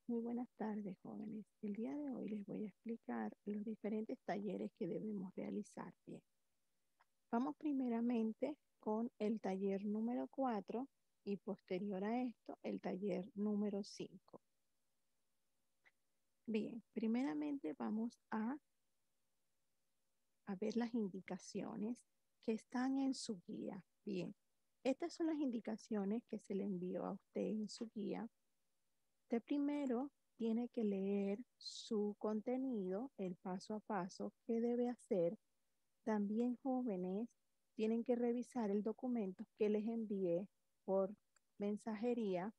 Muy buenas tardes, jóvenes. El día de hoy les voy a explicar los diferentes talleres que debemos realizar. Bien, vamos primeramente con el taller número 4 y posterior a esto el taller número 5. Bien, primeramente vamos a ver las indicaciones que están en su guía. Bien, estas son las indicaciones que se le envió a usted en su guía. Usted primero tiene que leer su contenido, el paso a paso que debe hacer. También jóvenes tienen que revisar el documento que les envié por mensajería,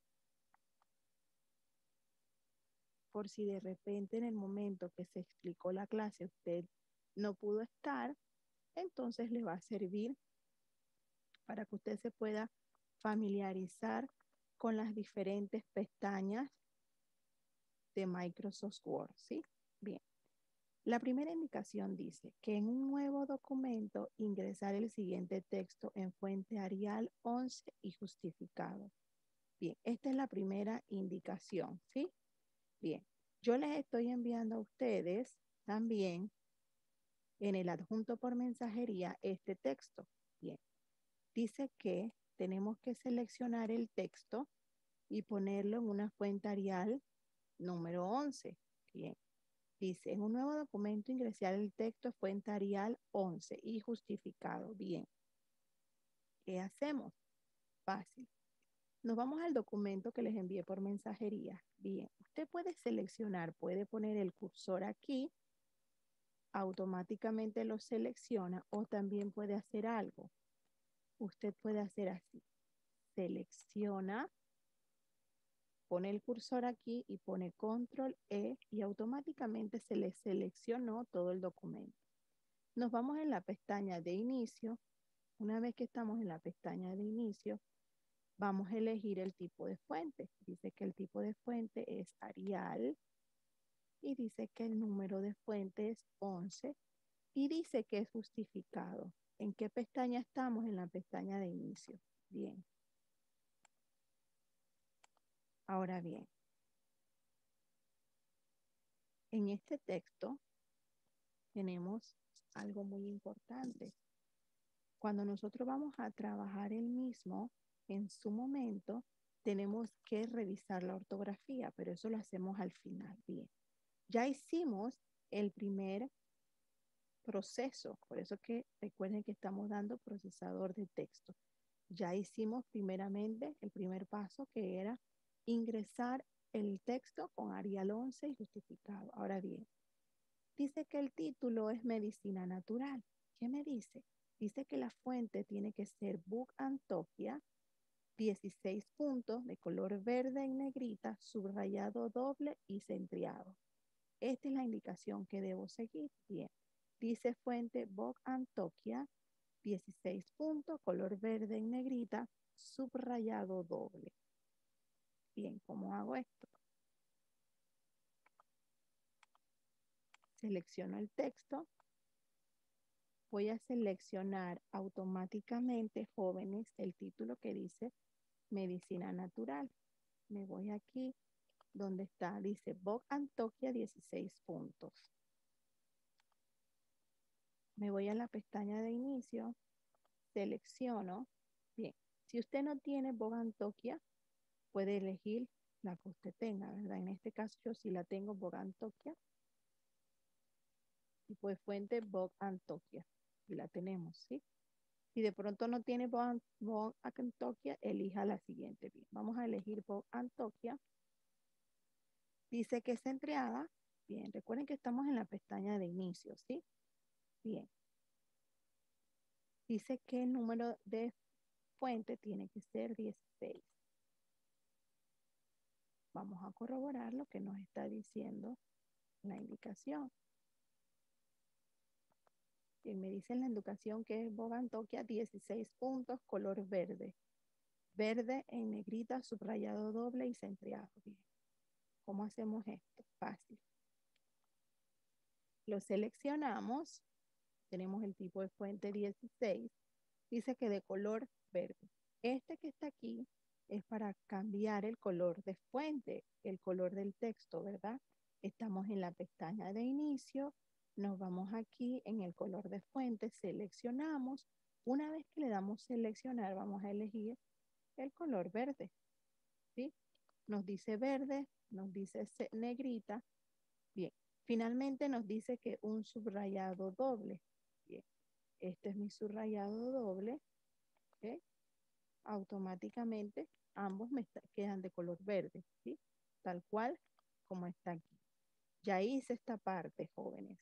por si de repente en el momento que se explicó la clase usted no pudo estar, entonces le va a servir para que usted se pueda familiarizar con las diferentes pestañas de Microsoft Word, ¿sí? Bien. La primera indicación dice que en un nuevo documento ingresar el siguiente texto en fuente Arial 11 y justificado. Bien, esta es la primera indicación, ¿sí? Bien, yo les estoy enviando a ustedes también en el adjunto por mensajería este texto. Bien, dice que tenemos que seleccionar el texto y ponerlo en una fuente Arial número 11. Bien. Dice, en un nuevo documento ingresar el texto fuente Arial 11 y justificado. Bien, ¿qué hacemos? Fácil. Nos vamos al documento que les envié por mensajería. Bien, usted puede seleccionar, puede poner el cursor aquí, automáticamente lo selecciona o también puede hacer algo. Usted puede hacer así. Selecciona, pone el cursor aquí y pone control E y automáticamente se le seleccionó todo el documento. Nos vamos en la pestaña de inicio. Una vez que estamos en la pestaña de inicio, vamos a elegir el tipo de fuente. Dice que el tipo de fuente es Arial y dice que el número de fuente es 11 y dice que es justificado. ¿En qué pestaña estamos? En la pestaña de inicio. Bien. Ahora bien, en este texto tenemos algo muy importante. Cuando nosotros vamos a trabajar el mismo, en su momento, tenemos que revisar la ortografía, pero eso lo hacemos al final. Bien, ya hicimos el primer proceso, por eso que recuerden que estamos dando procesador de texto. Ya hicimos primeramente el primer paso que era ingresar el texto con Arial 11 y justificado. Ahora bien, dice que el título es medicina natural. ¿Qué me dice? Dice que la fuente tiene que ser Book Antioquia, 16 puntos de color verde en negrita, subrayado doble y centriado. Esta es la indicación que debo seguir. Bien. Dice fuente Book Antioquia, 16 puntos, color verde en negrita, subrayado doble. Bien, ¿cómo hago esto? Selecciono el texto. Voy a seleccionar automáticamente, jóvenes, el título que dice Medicina Natural. Me voy aquí donde está, dice Boc Antioquia 16 puntos. Me voy a la pestaña de inicio, selecciono. Bien, si usted no tiene Boc Antioquia, puede elegir la que usted tenga, ¿verdad? En este caso yo sí la tengo Boc Antioquia, tipo de fuente Boc Antioquia. Y la tenemos, ¿sí? Si de pronto no tiene Boc Antioquia, elija la siguiente. Bien, vamos a elegir Boc Antioquia. Dice que es centreada. Bien, recuerden que estamos en la pestaña de inicio, ¿sí? Bien. Dice que el número de fuente tiene que ser 16. Vamos a corroborar lo que nos está diciendo la indicación. Bien, me dice en la indicación que es Boc Antioquia 16 puntos, color verde. Verde en negrita, subrayado doble y centreado. Bien. ¿Cómo hacemos esto? Fácil. Lo seleccionamos. Tenemos el tipo de fuente 16. Dice que de color verde. Este que está aquí es para cambiar el color de fuente, el color del texto, ¿verdad? Estamos en la pestaña de inicio, nos vamos aquí en el color de fuente, seleccionamos. Una vez que le damos seleccionar, vamos a elegir el color verde, ¿sí? Nos dice verde, nos dice negrita. Bien, finalmente nos dice que un subrayado doble. Bien, este es mi subrayado doble, ¿ok? Automáticamente ambos quedan de color verde, ¿sí? Tal cual como está aquí. Ya hice esta parte, jóvenes.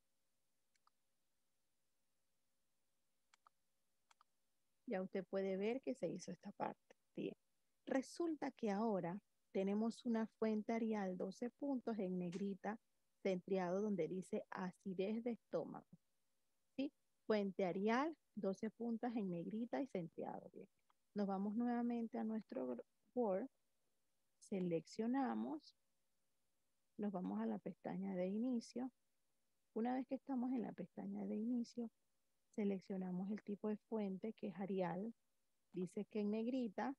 Ya usted puede ver que se hizo esta parte. Bien. Resulta que ahora tenemos una fuente Arial 12 puntos en negrita, centriado donde dice acidez de estómago. ¿Sí? Fuente Arial, 12 puntas en negrita y centriado. Bien. Nos vamos nuevamente a nuestro Word, seleccionamos, nos vamos a la pestaña de inicio. Una vez que estamos en la pestaña de inicio, seleccionamos el tipo de fuente que es Arial. Dice que en negrita,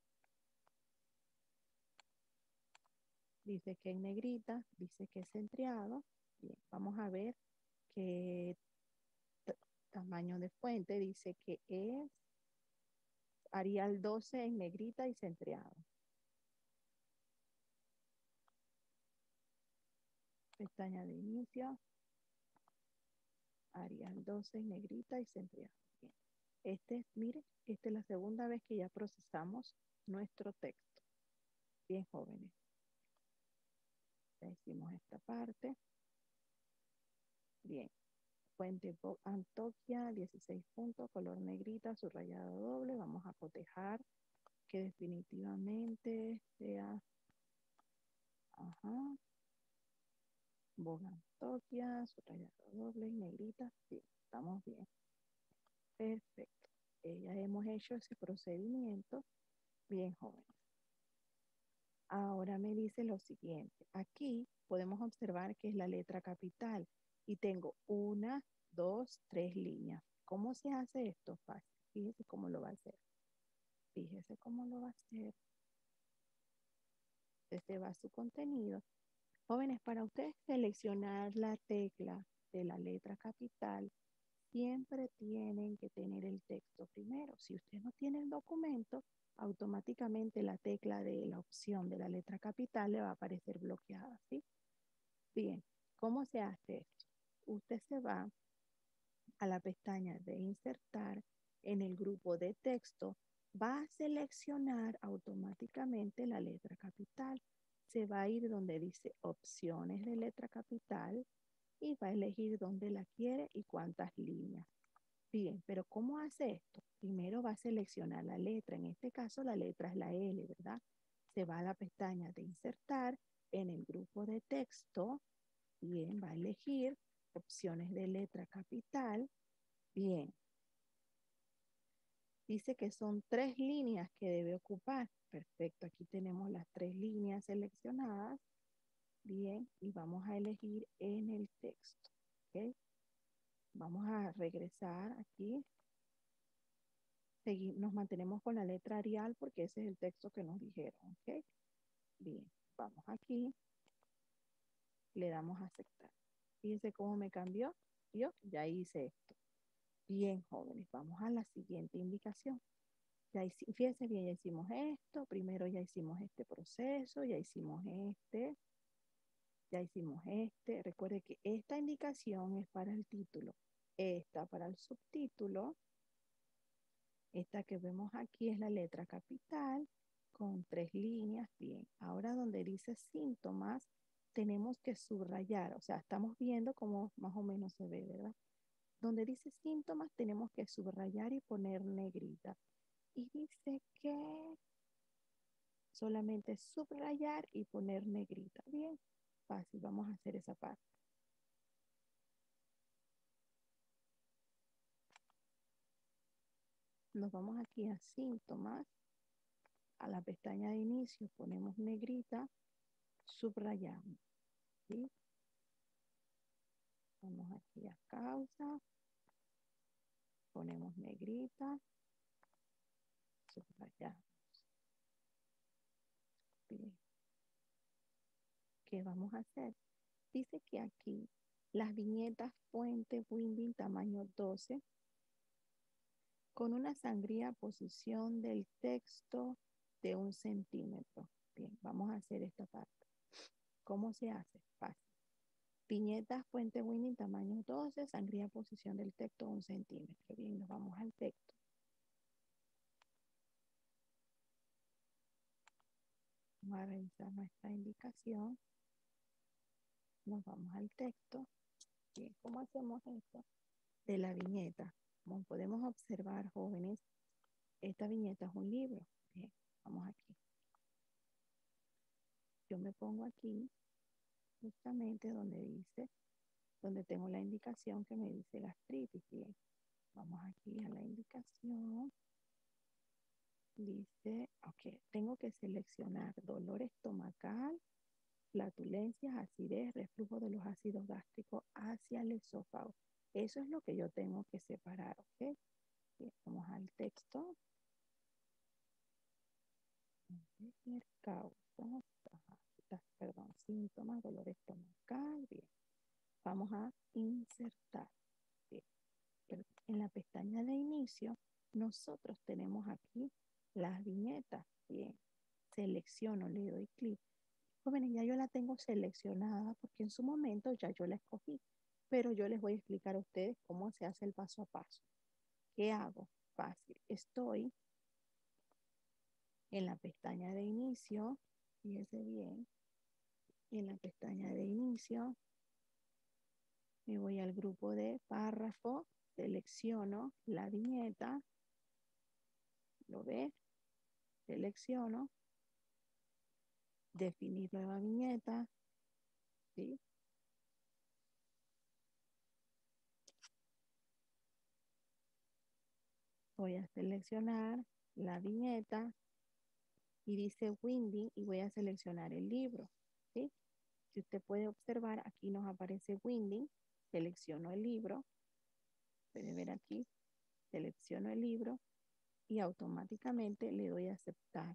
dice que en negrita, dice que es centriado. Bien, vamos a ver qué tamaño de fuente. Dice que es Arial 12 en negrita y centriado. Pestaña de inicio, Arial 12 en negrita y centriado. Bien. Mire, esta es la segunda vez que ya procesamos nuestro texto. Bien, jóvenes. Ya hicimos esta parte. Bien. Fuente Antoquia, 16 puntos, color negrita, subrayado doble. Vamos a cotejar que definitivamente sea, ajá, Vogue Antoquia, subrayado doble y negrita. Sí, estamos bien. Perfecto. Ya hemos hecho ese procedimiento. Bien, jóvenes. Ahora me dice lo siguiente. Aquí podemos observar que es la letra capital y tengo una, dos, tres líneas. ¿Cómo se hace esto? Fácil. Fíjese cómo lo va a hacer. Fíjese cómo lo va a hacer. Este va a su contenido. Jóvenes, para ustedes seleccionar la tecla de la letra capital, siempre tienen que tener el texto primero. Si usted no tiene el documento, automáticamente la tecla de la opción de la letra capital le va a aparecer bloqueada, ¿sí? Bien, ¿cómo se hace esto? Usted se va a la pestaña de insertar en el grupo de texto, va a seleccionar automáticamente la letra capital. Se va a ir donde dice opciones de letra capital y va a elegir dónde la quiere y cuántas líneas. Bien, pero ¿cómo hace esto? Primero va a seleccionar la letra. En este caso la letra es la L, ¿verdad? Se va a la pestaña de insertar en el grupo de texto. Bien, va a elegir opciones de letra capital. Bien, dice que son tres líneas que debe ocupar. Perfecto, aquí tenemos las tres líneas seleccionadas. Bien, y vamos a elegir en el texto. ¿Ok? Vamos a regresar aquí. Nos mantenemos con la letra Arial porque ese es el texto que nos dijeron. ¿Ok? Bien, vamos aquí. Le damos a aceptar. Fíjense cómo me cambió. Yo ya hice esto. Bien, jóvenes, vamos a la siguiente indicación. Fíjense bien, ya hicimos esto, primero ya hicimos este proceso, ya hicimos este, ya hicimos este. Recuerde que esta indicación es para el título, esta para el subtítulo, esta que vemos aquí es la letra capital con tres líneas. Bien, ahora donde dice síntomas, tenemos que subrayar, o sea, estamos viendo cómo más o menos se ve, ¿verdad? Donde dice síntomas, tenemos que subrayar y poner negrita. Y dice que solamente subrayar y poner negrita. Bien, fácil, vamos a hacer esa parte. Nos vamos aquí a síntomas, a la pestaña de inicio, ponemos negrita, subrayamos. ¿Sí? Vamos aquí a causa, ponemos negrita, subrayamos. ¿Qué vamos a hacer? Dice que aquí las viñetas Fuente Winding tamaño 12 con una sangría posición del texto de 1 centímetro. Bien, vamos a hacer esta parte. ¿Cómo se hace? Fácil. Viñetas Fuente Winding tamaño 12, sangría posición del texto 1 centímetro. Bien, nos vamos al texto. Vamos a revisar nuestra indicación. Nos vamos al texto. Bien, ¿cómo hacemos esto? De la viñeta. Como podemos observar, jóvenes, esta viñeta es un libro. Bien, vamos aquí. Yo me pongo aquí, justamente donde dice, donde tengo la indicación que me dice gastritis. Bien, vamos aquí a la indicación. Dice, ok, tengo que seleccionar dolor estomacal, flatulencias, acidez, reflujo de los ácidos gástricos hacia el esófago. Eso es lo que yo tengo que separar, ¿ok? Bien, vamos al texto. Causas, perdón, síntomas, dolor estomacal. Bien, vamos a insertar. Bien, en la pestaña de inicio, nosotros tenemos aquí las viñetas. Bien, selecciono, le doy clic. Jóvenes, ya yo la tengo seleccionada porque en su momento ya yo la escogí, pero yo les voy a explicar a ustedes cómo se hace el paso a paso. ¿Qué hago? Fácil. Estoy en la pestaña de inicio, fíjense bien, en la pestaña de inicio, me voy al grupo de párrafo, selecciono la viñeta, ¿lo ves? Selecciono, definir nueva viñeta, ¿sí? Voy a seleccionar la viñeta y dice Winding y voy a seleccionar el libro, ¿sí? Si usted puede observar, aquí nos aparece Winding, selecciono el libro, puede ver aquí, selecciono el libro y automáticamente le doy a aceptar.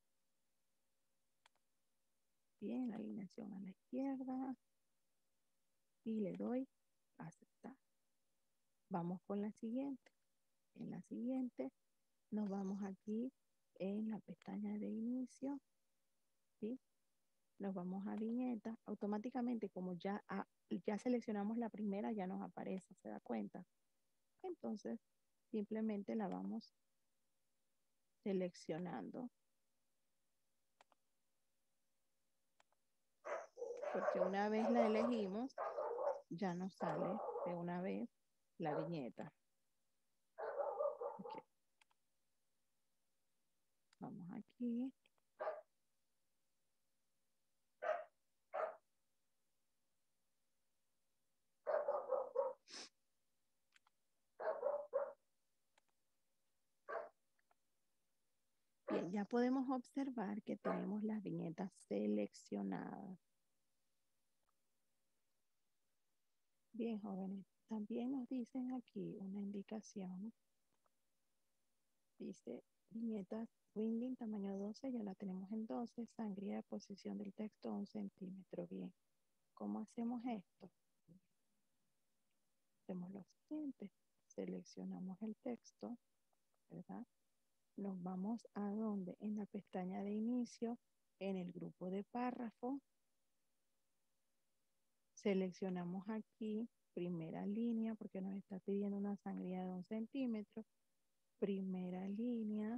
Bien, la alineación a la izquierda y le doy a aceptar. Vamos con la siguiente. En la siguiente nos vamos aquí en la pestaña de inicio, ¿sí? Nos vamos a viñeta. Automáticamente, como ya seleccionamos la primera, ya nos aparece, ¿se da cuenta? Entonces, simplemente la vamos seleccionando. Porque una vez la elegimos, ya nos sale de una vez la viñeta. Okay. Vamos aquí. Bien, ya podemos observar que tenemos las viñetas seleccionadas. Bien, jóvenes, también nos dicen aquí una indicación. Dice viñetas Winding tamaño 12, ya la tenemos en 12, sangría de posición del texto 1 centímetro. Bien, ¿cómo hacemos esto? Hacemos lo siguiente, seleccionamos el texto, ¿verdad? Nos vamos a donde, en la pestaña de inicio, en el grupo de párrafo, seleccionamos aquí primera línea, porque nos está pidiendo una sangría de 1 centímetro, primera línea,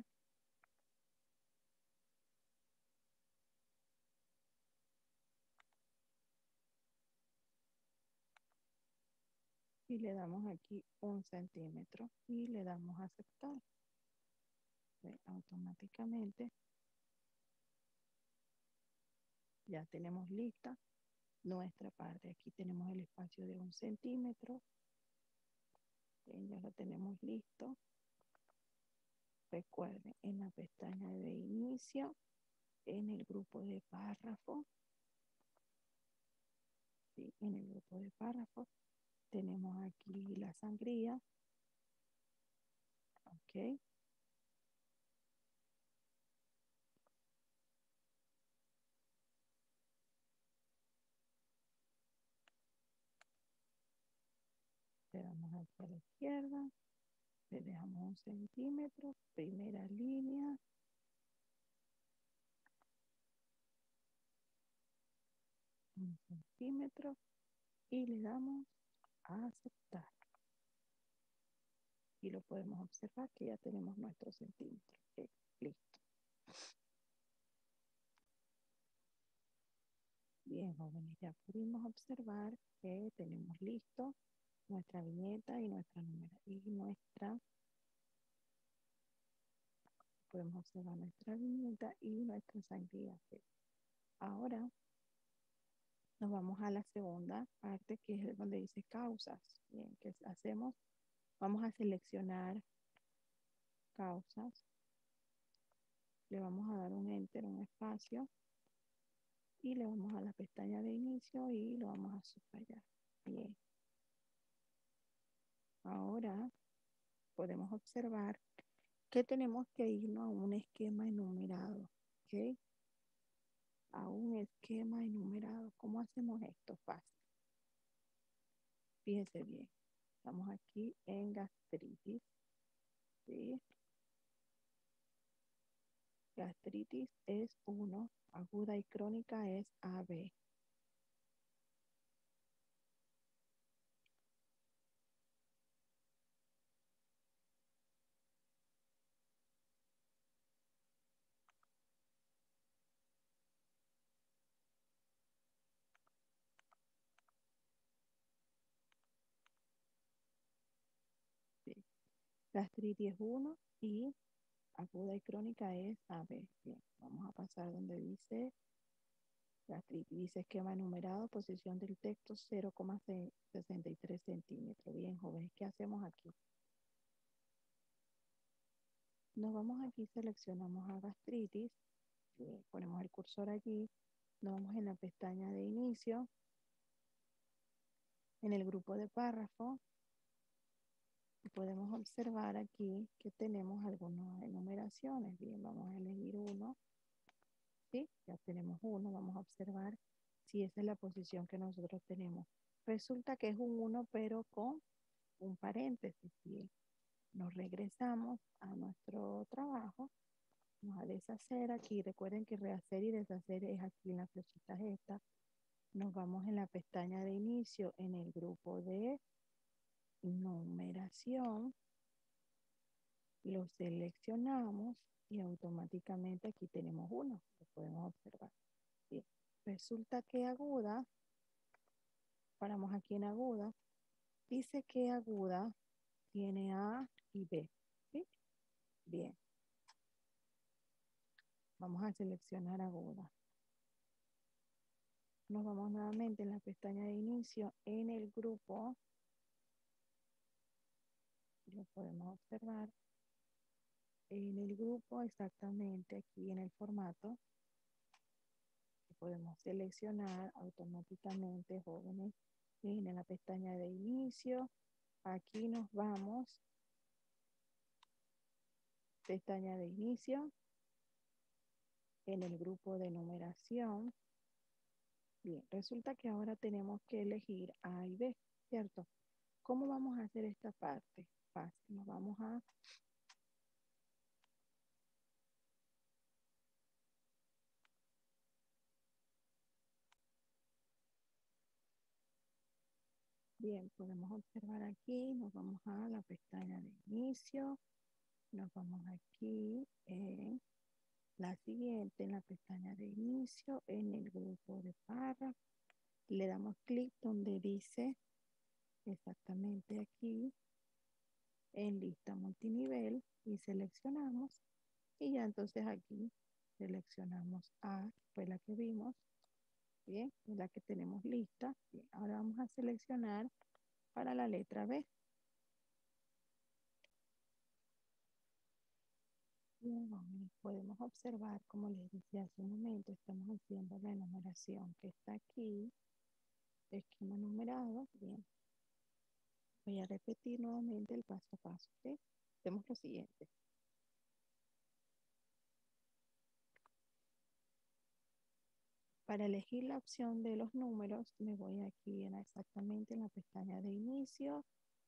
y le damos aquí 1 centímetro y le damos a aceptar. Automáticamente ya tenemos lista nuestra parte. Aquí tenemos el espacio de 1 centímetro. Bien, ya lo tenemos listo. Recuerden, en la pestaña de inicio, en el grupo de párrafo, ¿sí? En el grupo de párrafo, tenemos aquí la sangría. Ok. Entonces vamos aquí a la izquierda, le dejamos 1 centímetro, primera línea, 1 centímetro y le damos a aceptar. Y lo podemos observar que ya tenemos nuestro centímetro. Ok, listo. Bien, jóvenes, ya pudimos observar que tenemos listo nuestra viñeta y podemos observar nuestra viñeta y nuestra sangría. Ahora nos vamos a la segunda parte, que es donde dice causas. Bien, ¿qué hacemos? Vamos a seleccionar causas, le vamos a dar un enter, un espacio, y le vamos a la pestaña de inicio y lo vamos a subrayar. Bien. Ahora podemos observar que tenemos que irnos a un esquema enumerado, ¿ok? A un esquema enumerado. ¿Cómo hacemos esto? Fácil. Fíjense bien. Estamos aquí en gastritis, ¿sí? Gastritis es 1, aguda y crónica es AB. ¿Sí? Gastritis es 1 y aguda y crónica es AB. Bien, vamos a pasar donde dice gastritis. Dice esquema enumerado, posición del texto 0,63 centímetros. Bien, jóvenes, ¿qué hacemos aquí? Nos vamos aquí, seleccionamos a gastritis, ponemos el cursor allí, nos vamos en la pestaña de inicio, en el grupo de párrafo, y podemos observar aquí que tenemos algunas enumeraciones. Bien, vamos a elegir uno, ¿sí? Ya tenemos uno, vamos a observar si esa es la posición que nosotros tenemos. Resulta que es un 1, pero con un paréntesis. Bien, nos regresamos a nuestro trabajo. Vamos a deshacer aquí. Recuerden que rehacer y deshacer es aquí en las flechitas esta. Nos vamos en la pestaña de inicio en el grupo de numeración. Lo seleccionamos y automáticamente aquí tenemos uno. Lo podemos observar. Bien. Resulta que aguda, paramos aquí en aguda, dice que aguda tiene A y B. ¿Sí? Bien. Vamos a seleccionar aguda. Nos vamos nuevamente en la pestaña de inicio en el grupo. Lo podemos observar en el grupo exactamente aquí en el formato. Podemos seleccionar automáticamente jóvenes en la pestaña de inicio. Aquí nos vamos, pestaña de inicio, en el grupo de numeración. Bien, resulta que ahora tenemos que elegir A y B, ¿cierto? ¿Cómo vamos a hacer esta parte? Fácil, nos vamos a bien, podemos observar aquí, nos vamos a la pestaña de inicio, nos vamos aquí en la siguiente, en la pestaña de inicio, en el grupo de párrafo, le damos clic donde dice exactamente aquí en lista multinivel y seleccionamos y ya entonces aquí seleccionamos A, fue la que vimos, bien, es la que tenemos lista. Bien, ahora vamos a seleccionar para la letra B. Bien, podemos observar, como les decía hace un momento, estamos haciendo la enumeración que está aquí, esquema numerado. Bien, voy a repetir nuevamente el paso a paso, ¿sí? Hacemos lo siguiente. Para elegir la opción de los números, me voy aquí exactamente en la pestaña de inicio,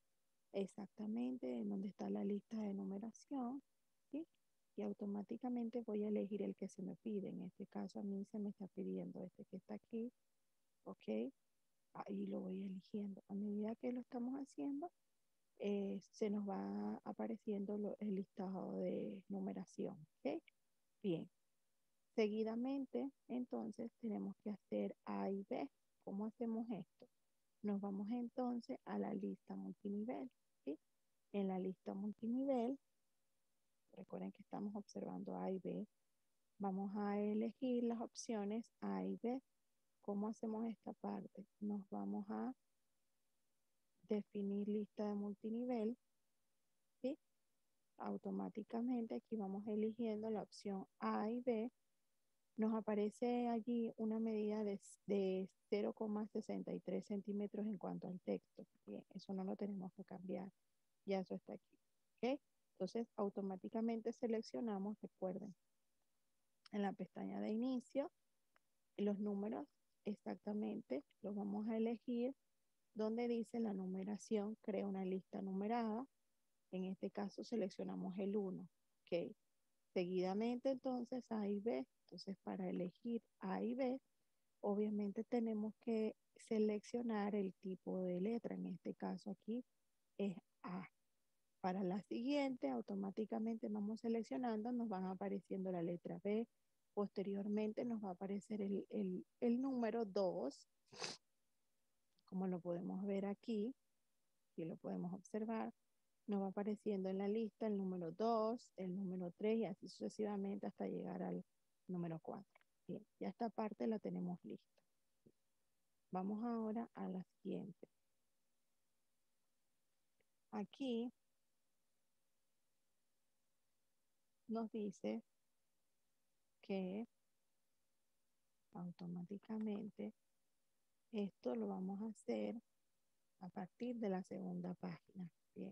exactamente en donde está la lista de numeración, ¿sí? Y automáticamente voy a elegir el que se me pide. En este caso a mí se me está pidiendo este que está aquí, ¿ok? Ahí lo voy eligiendo. A medida que lo estamos haciendo, se nos va apareciendo el listado de numeración, ¿ok? Bien. Seguidamente, entonces, tenemos que hacer A y B. ¿Cómo hacemos esto? Nos vamos entonces a la lista multinivel, ¿sí? En la lista multinivel, recuerden que estamos observando A y B, vamos a elegir las opciones A y B. ¿Cómo hacemos esta parte? Nos vamos a definir lista de multinivel, ¿sí? Automáticamente aquí vamos eligiendo la opción A y B. Nos aparece allí una medida de 0,63 centímetros en cuanto al texto. Bien, eso no lo tenemos que cambiar. Ya eso está aquí. ¿Ok? Entonces, automáticamente seleccionamos, recuerden, en la pestaña de inicio, los números exactamente los vamos a elegir donde dice la numeración, crea una lista numerada. En este caso seleccionamos el 1. ¿Ok? Seguidamente, entonces, A y B. Entonces, para elegir A y B, obviamente tenemos que seleccionar el tipo de letra. En este caso aquí es A. Para la siguiente, automáticamente vamos seleccionando, nos van apareciendo la letra B. Posteriormente nos va a aparecer el número 2, como lo podemos ver aquí, y lo podemos observar. Nos va apareciendo en la lista el número 2, el número 3 y así sucesivamente hasta llegar al número 4. Bien, ya esta parte la tenemos lista. Vamos ahora a la siguiente. Aquí nos dice que automáticamente esto lo vamos a hacer a partir de la segunda página. Bien,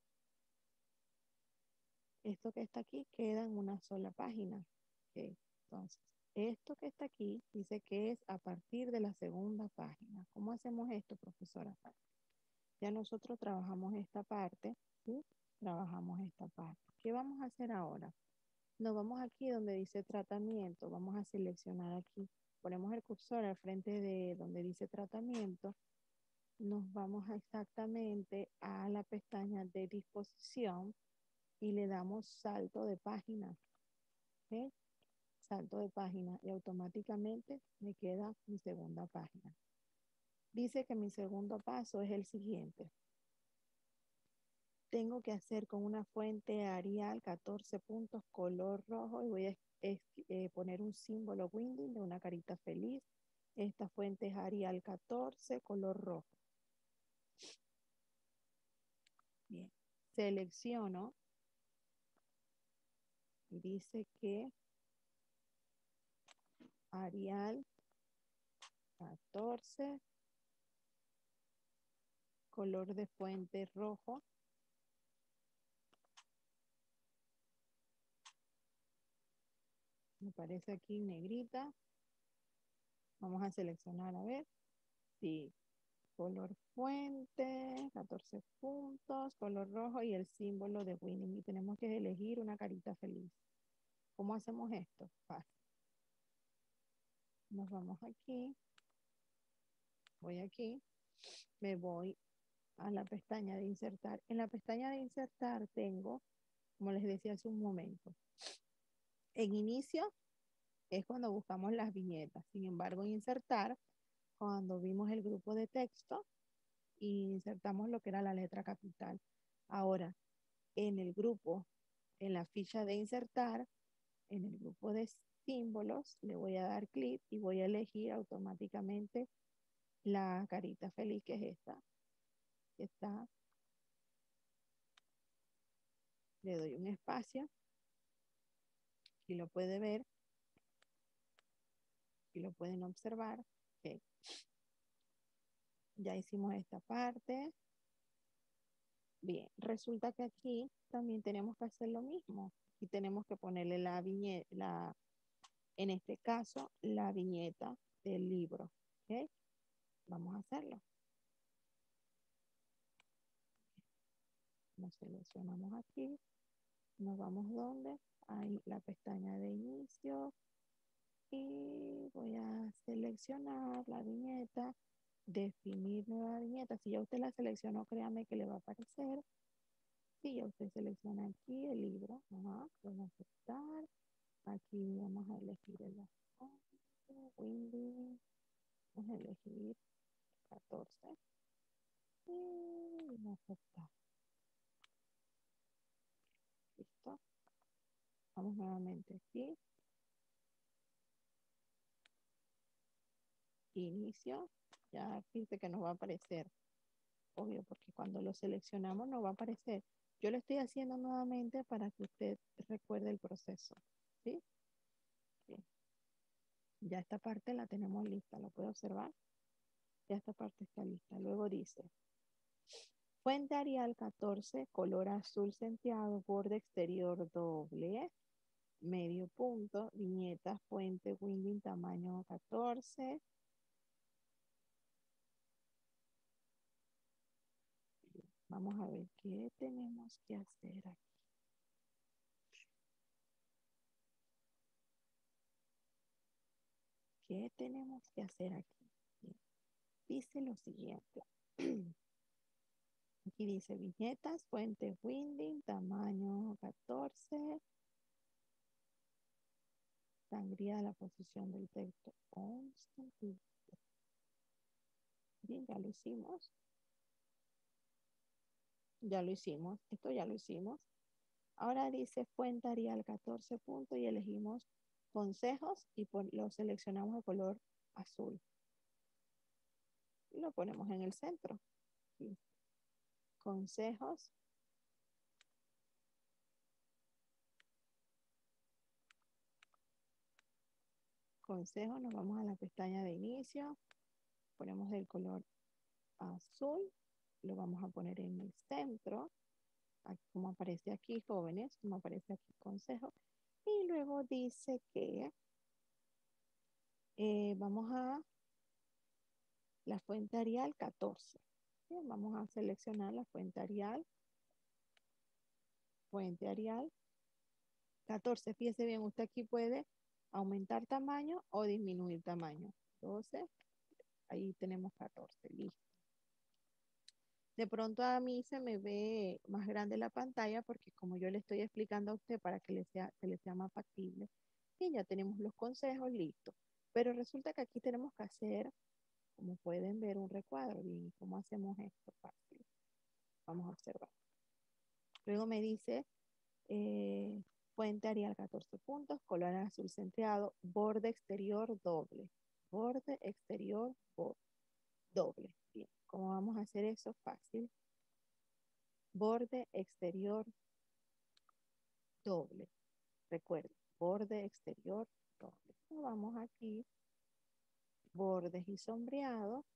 esto que está aquí queda en una sola página. Ok, entonces, esto que está aquí dice que es a partir de la segunda página. ¿Cómo hacemos esto, profesora? Ya nosotros trabajamos esta parte, ¿sí? Trabajamos esta parte. ¿Qué vamos a hacer ahora? Nos vamos aquí donde dice tratamiento, vamos a seleccionar aquí, ponemos el cursor al frente de donde dice tratamiento, nos vamos exactamente a la pestaña de disposición y le damos salto de página, ¿ok? Salto de página y automáticamente me queda mi segunda página. Dice que mi segundo paso es el siguiente. Tengo que hacer con una fuente Arial 14 puntos color rojo y voy a poner un símbolo Windy de una carita feliz. Esta fuente es Arial 14 color rojo. Bien, selecciono y dice que Arial 14 color de fuente rojo. Me parece aquí negrita. Vamos a seleccionar a ver. Sí, color fuente, 14 puntos, color rojo y el símbolo de Winnie. Y tenemos que elegir una carita feliz. ¿Cómo hacemos esto? Fácil. Nos vamos aquí, voy aquí, me voy a la pestaña de insertar. En la pestaña de insertar tengo, como les decía hace un momento, en inicio es cuando buscamos las viñetas. Sin embargo, en insertar, cuando vimos el grupo de texto y insertamos lo que era la letra capital. Ahora, en el grupo, en la ficha de insertar, en el grupo de símbolos, le voy a dar clic y voy a elegir automáticamente la carita feliz que es esta. Que está, le doy un espacio y lo puede ver y lo pueden observar. Okay. Ya hicimos esta parte. Bien, resulta que aquí también tenemos que hacer lo mismo y tenemos que ponerle la viñeta, en este caso, la viñeta del libro. ¿Ok? Vamos a hacerlo. Nos seleccionamos aquí, nos vamos donde, ahí la pestaña de inicio y voy a seleccionar la viñeta, definir nueva viñeta. Si ya usted la seleccionó, créame que le va a aparecer. Si ya usted selecciona aquí el libro, ajá, vamos a aceptar. Aquí vamos a elegir el Windy, vamos a elegir 14 y vamos a aceptar. Listo. Vamos nuevamente aquí. Inicio. Ya fíjate que nos va a aparecer. Obvio, porque cuando lo seleccionamos nos va a aparecer. Yo lo estoy haciendo nuevamente para que usted recuerde el proceso. ¿Sí? Bien. Ya esta parte la tenemos lista. ¿Lo puede observar? Ya esta parte está lista. Luego dice, fuente Arial 14, color azul centeado, borde exterior doble, medio punto, viñeta, fuente Winding tamaño 14. Vamos a ver qué tenemos que hacer aquí. ¿Qué tenemos que hacer aquí? Bien, dice lo siguiente. Aquí dice viñetas, fuente Winding, tamaño 14. Sangría la posición del texto 11. Bien, ya lo hicimos. Ya lo hicimos. Esto ya lo hicimos. Ahora dice fuente Arial 14 puntos y elegimos consejos y lo seleccionamos de color azul. Y lo ponemos en el centro. Aquí. Consejos. Consejos, nos vamos a la pestaña de inicio. Ponemos el color azul. Lo vamos a poner en el centro. Como aparece aquí, jóvenes, como aparece aquí, consejo. Y luego dice que vamos a la fuente Arial 14. Bien, vamos a seleccionar la fuente Arial 14. Fíjese bien, usted aquí puede aumentar tamaño o disminuir tamaño. 12, ahí tenemos 14, listo. De pronto a mí se me ve más grande la pantalla porque como yo le estoy explicando a usted para que se le sea más factible, y ya tenemos los consejos listos. Pero resulta que aquí tenemos que hacer, como pueden ver, un recuadro. Bien, ¿cómo hacemos esto? Fácil. Vamos a observar. Luego me dice, fuente Arial 14 puntos, color azul centeado, borde exterior doble. Borde exterior doble. Bien, ¿cómo vamos a hacer eso? Fácil. Borde exterior doble. Recuerden, borde exterior doble. Vamos aquí, bordes y sombreado.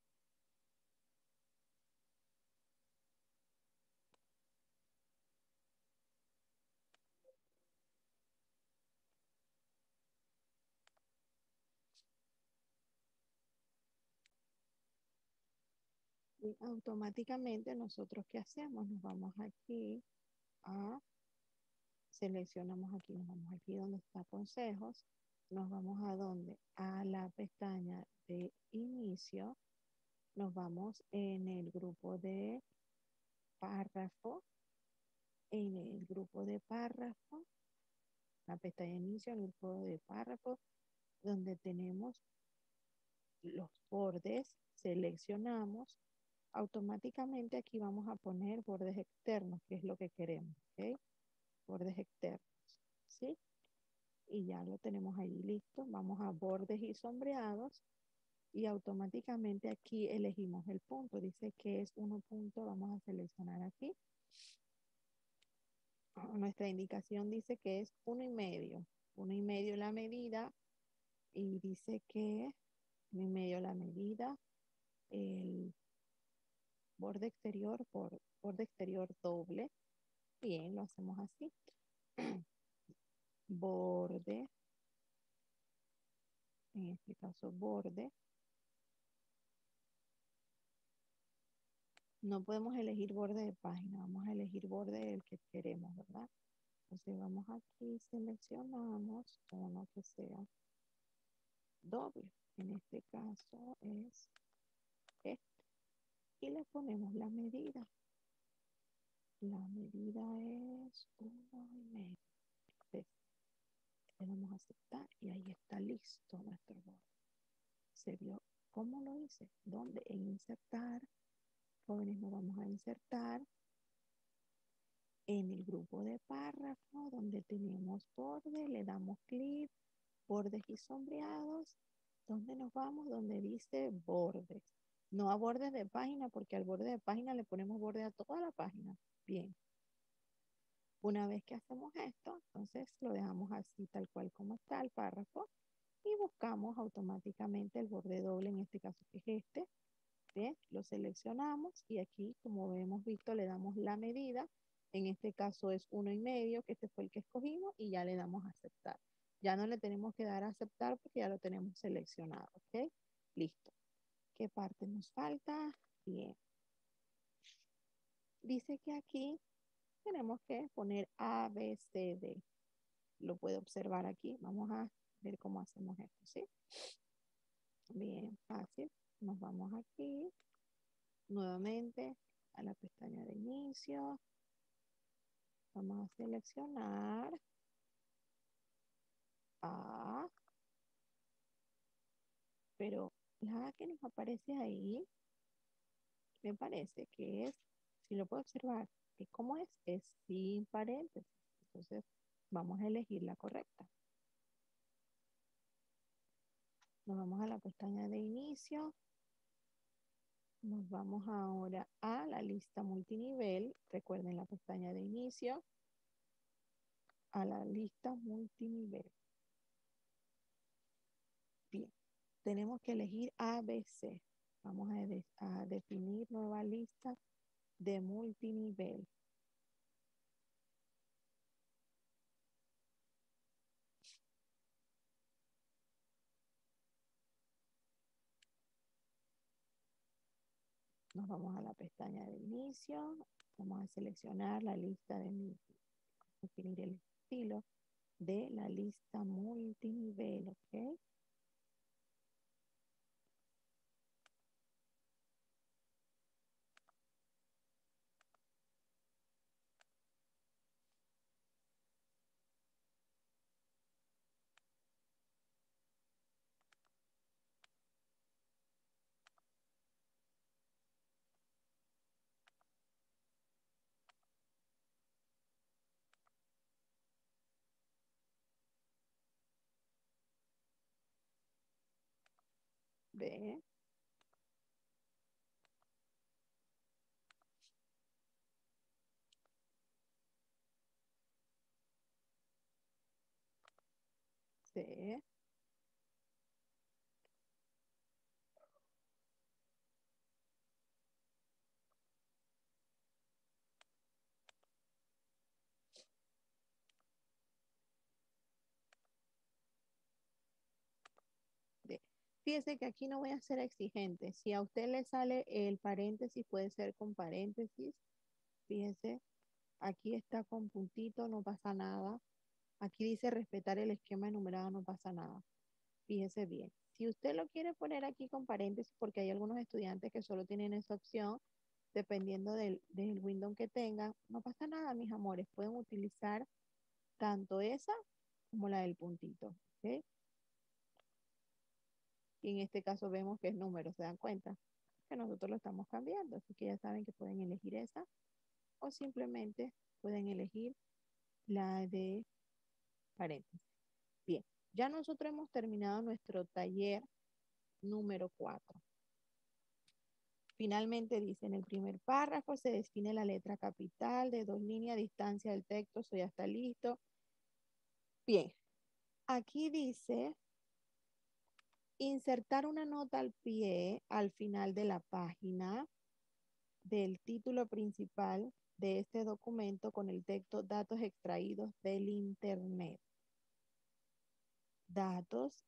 Y automáticamente nosotros, ¿qué hacemos? Nos vamos aquí a, seleccionamos aquí, nos vamos aquí donde está consejos, nos vamos a donde, a la pestaña de inicio, nos vamos en el grupo de párrafo, en el grupo de párrafo, la pestaña de inicio, el grupo de párrafo, donde tenemos los bordes, seleccionamos, automáticamente aquí vamos a poner bordes externos, que es lo que queremos, ¿ok? Bordes externos, ¿sí? Y ya lo tenemos ahí listo. Vamos a bordes y sombreados y automáticamente aquí elegimos el punto. Dice que es 1 punto, vamos a seleccionar aquí. Nuestra indicación dice que es 1,5. 1,5 la medida y dice que 1,5 la medida, el borde exterior por borde exterior doble. Bien, lo hacemos así. Borde, en este caso borde No podemos elegir borde de página, vamos a elegir borde del que queremos, ¿verdad? Entonces vamos aquí, seleccionamos uno que sea doble. En este caso es este. Y le ponemos la medida. La medida es 1,5. Le damos a aceptar y ahí está listo nuestro borde. ¿Se vio cómo lo hice? ¿Dónde? En insertar. Jóvenes, nos vamos a insertar en el grupo de párrafo donde tenemos borde, le damos clic, bordes y sombreados. ¿Dónde nos vamos? Donde dice bordes. No a bordes de página, porque al borde de página le ponemos borde a toda la página. Bien. Una vez que hacemos esto, entonces lo dejamos así tal cual como está el párrafo y buscamos automáticamente el borde doble, en este caso que es este. Bien, lo seleccionamos y aquí, como hemos visto, le damos la medida. En este caso es 1,5, que este fue el que escogimos, y ya le damos a aceptar. Ya no le tenemos que dar a aceptar porque ya lo tenemos seleccionado. ¿Ok? Listo. ¿Qué parte nos falta? Bien. Dice que aquí tenemos que poner A, B, C, D. Lo puede observar aquí. Vamos a ver cómo hacemos esto, ¿sí? Bien, fácil. Nos vamos aquí nuevamente a la pestaña de inicio. Vamos a seleccionar A, pero la A que nos aparece ahí, me parece que es, si lo puedo observar, ¿cómo es? Es sin paréntesis. Entonces, vamos a elegir la correcta. Nos vamos a la pestaña de inicio. Nos vamos ahora a la lista multinivel. Recuerden la pestaña de inicio. A la lista multinivel. Bien, tenemos que elegir ABC. Vamos a definir nueva lista de multinivel. Nos vamos a la pestaña de inicio. Vamos a seleccionar la lista de definir el estilo de la lista multinivel, ¿ok? B, C, D. Fíjese que aquí no voy a ser exigente. Si a usted le sale el paréntesis, puede ser con paréntesis. Fíjese, aquí está con puntito, no pasa nada. Aquí dice respetar el esquema enumerado, no pasa nada. Fíjese bien. Si usted lo quiere poner aquí con paréntesis, porque hay algunos estudiantes que solo tienen esa opción, dependiendo del window que tengan, no pasa nada, mis amores. Pueden utilizar tanto esa como la del puntito. ¿Ok? Y en este caso vemos que es número, ¿se dan cuenta? Que nosotros lo estamos cambiando. Así que ya saben que pueden elegir esa o simplemente pueden elegir la de paréntesis. Bien, ya nosotros hemos terminado nuestro taller número 4. Finalmente dice, en el primer párrafo se define la letra capital de 2 líneas, distancia del texto, eso ya está listo. Bien, aquí dice insertar una nota al pie, al final de la página del título principal de este documento con el texto datos extraídos del Internet. Datos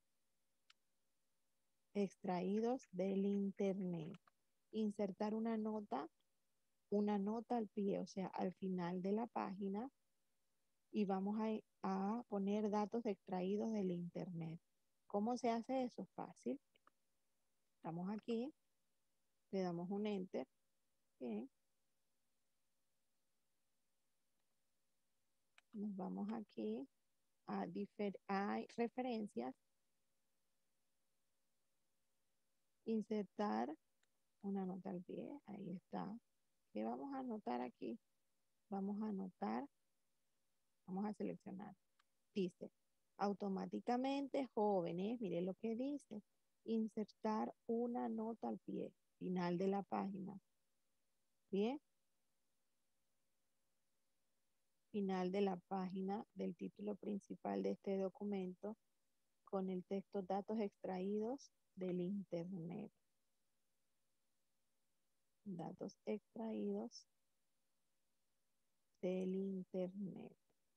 extraídos del Internet. Insertar una nota una nota al pie, o sea, al final de la página, y vamos a poner datos extraídos del internet. ¿Cómo se hace eso? Fácil. Estamos aquí, le damos un enter. Bien. Nos vamos aquí a referencias, insertar una nota al pie. Ahí está. ¿Qué vamos a anotar aquí? Vamos a anotar, vamos a seleccionar. Dice, automáticamente jóvenes, mire lo que dice, insertar una nota al pie, final de la página. Bien, final de la página del título principal de este documento con el texto datos extraídos del internet. Datos extraídos del internet.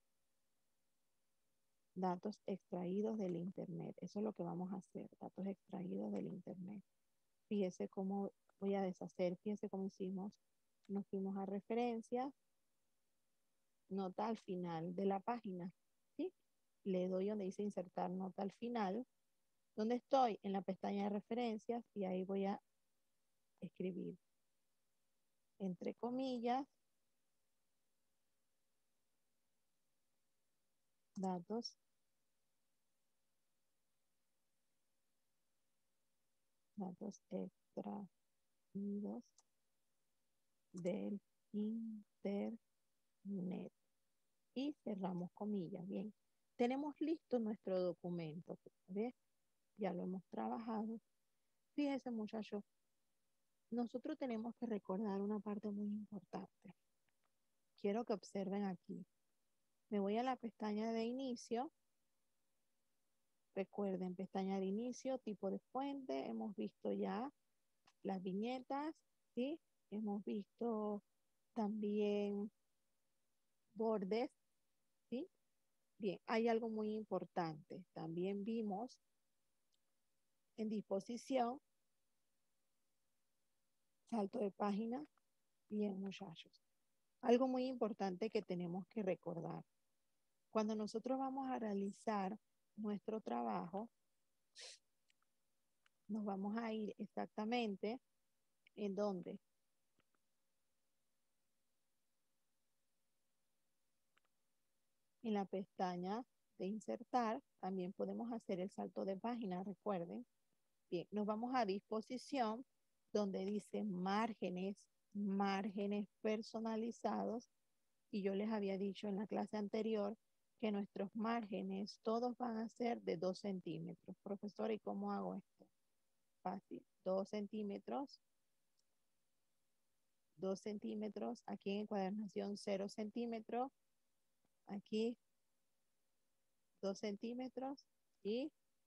Datos extraídos del internet. Eso es lo que vamos a hacer, datos extraídos del internet. Fíjese cómo voy a deshacer, fíjese cómo hicimos. Nos fuimos a referencias, nota al final de la página, ¿sí? Le doy donde dice insertar nota al final. ¿Dónde estoy? En la pestaña de referencias y ahí voy a escribir entre comillas datos, datos extraídos del internet y cerramos comillas. Bien, tenemos listo nuestro documento. ¿Ves? Ya lo hemos trabajado. Fíjense, muchachos, nosotros tenemos que recordar una parte muy importante. Quiero que observen aquí. Me voy a la pestaña de inicio. Recuerden, pestaña de inicio, tipo de fuente. Hemos visto ya las viñetas, ¿sí? Hemos visto también bordes, ¿sí? Bien, hay algo muy importante. También vimos en disposición, salto de página. Bien, muchachos. Algo muy importante que tenemos que recordar. Cuando nosotros vamos a realizar nuestro trabajo, nos vamos a ir exactamente en donde. En la pestaña de insertar, también podemos hacer el salto de página, recuerden. Bien, nos vamos a disposición, donde dice márgenes, márgenes personalizados. Y yo les había dicho en la clase anterior que nuestros márgenes todos van a ser de 2 centímetros. Profesora, ¿y cómo hago esto? Fácil, 2 centímetros, 2 centímetros, aquí en encuadernación 0 centímetros, aquí 2 centímetros y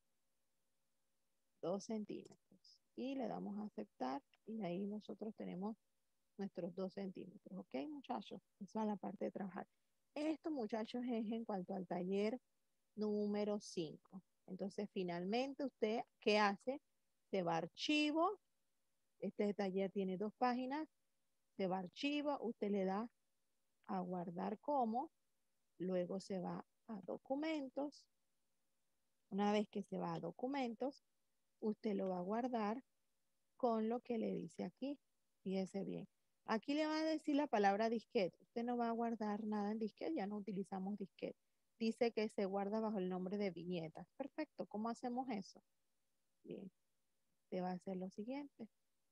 2 centímetros. Y le damos a aceptar y ahí nosotros tenemos nuestros 2 centímetros. ¿Ok, muchachos? Esa es la parte de trabajar. Esto, muchachos, es en cuanto al taller número 5. Entonces, finalmente, ¿usted qué hace? Se va a archivo. Este taller tiene 2 páginas. Se va a archivo. Usted le da a guardar como. Luego se va a documentos. Una vez que se va a documentos, usted lo va a guardar con lo que le dice aquí. Fíjese bien. Aquí le va a decir la palabra disquete. Usted no va a guardar nada en disquete, ya no utilizamos disquete. Dice que se guarda bajo el nombre de viñetas. Perfecto. ¿Cómo hacemos eso? Bien. Usted va a hacer lo siguiente.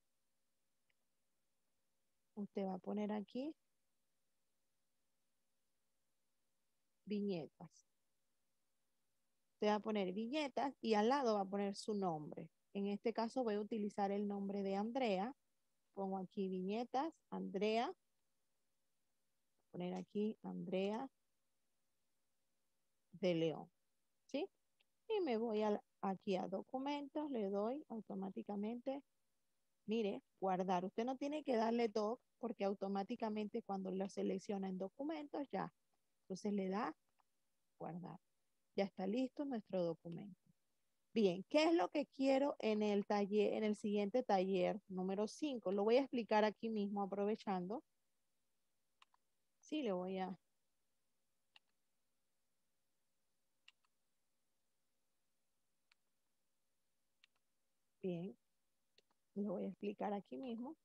Usted va a poner aquí viñetas. Usted va a poner viñetas y al lado va a poner su nombre. En este caso voy a utilizar el nombre de Andrea. Pongo aquí viñetas, Andrea. Poner aquí Andrea de León. ¿Sí? Y me voy aquí a documentos, le doy automáticamente, mire, guardar. Usted no tiene que darle doc porque automáticamente cuando lo selecciona en documentos ya. Entonces le da guardar. Ya está listo nuestro documento. Bien, ¿qué es lo que quiero en el taller, en el siguiente taller número 5? Lo voy a explicar aquí mismo aprovechando. Sí, le voy a, bien, le voy a explicar aquí mismo.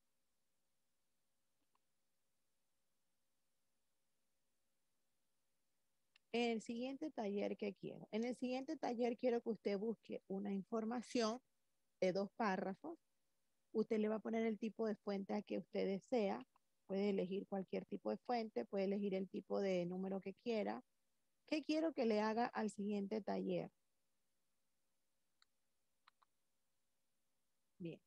En el siguiente taller que quiero. En el siguiente taller quiero que usted busque una información de 2 párrafos. Usted le va a poner el tipo de fuente a que usted desea. Puede elegir cualquier tipo de fuente, puede elegir el tipo de número que quiera. ¿Qué quiero que le haga al siguiente taller? Bien,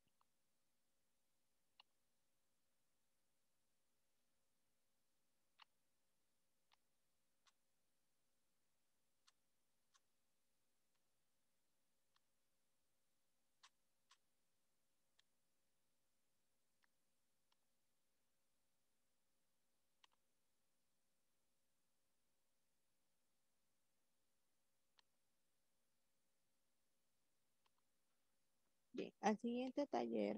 bien. Al siguiente taller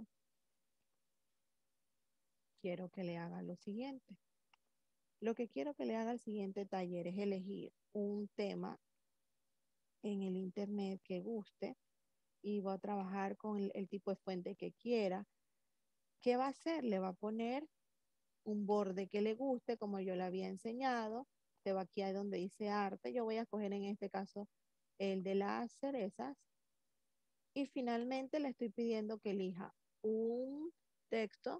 quiero que le haga lo siguiente. Lo que quiero que le haga al siguiente taller es elegir un tema en el internet que guste y va a trabajar con el tipo de fuente que quiera. ¿Qué va a hacer? Le va a poner un borde que le guste, como yo le había enseñado. Se va aquí a donde dice arte. Yo voy a coger en este caso el de las cerezas. Y finalmente le estoy pidiendo que elija un texto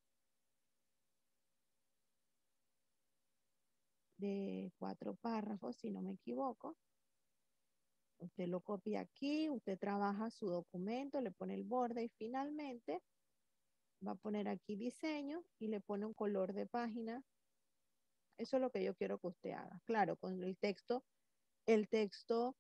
de 4 párrafos, si no me equivoco. Usted lo copia aquí, usted trabaja su documento, le pone el borde y finalmente va a poner aquí diseño y le pone un color de página. Eso es lo que yo quiero que usted haga. Claro, con el texto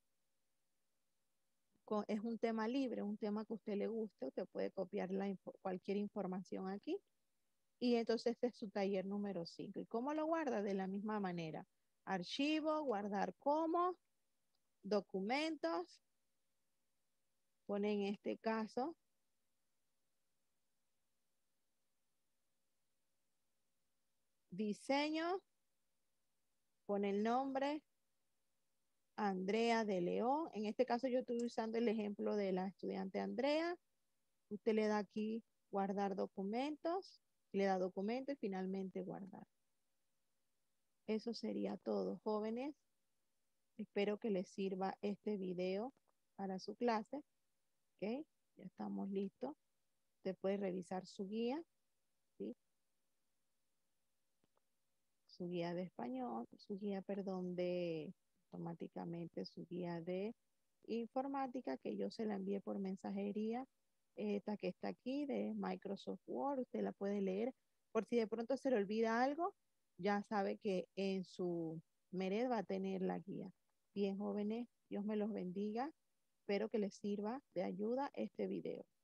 es un tema libre, un tema que a usted le guste, usted puede copiar cualquier información aquí. Y entonces este es su taller número 5. ¿Y cómo lo guarda? De la misma manera. Archivo, guardar como, documentos, pone en este caso diseño, pone el nombre, Andrea de León. En este caso yo estoy usando el ejemplo de la estudiante Andrea. Usted le da aquí guardar documentos, le da documento y finalmente guardar. Eso sería todo, jóvenes. Espero que les sirva este video para su clase. ¿Ok? Ya estamos listos. Usted puede revisar su guía, ¿sí? Su guía de español, su guía, perdón, de automáticamente su guía de informática que yo se la envié por mensajería, esta que está aquí de Microsoft Word, usted la puede leer. Por si de pronto se le olvida algo, ya sabe que en su Mered va a tener la guía. Bien, jóvenes, Dios me los bendiga. Espero que les sirva de ayuda este video.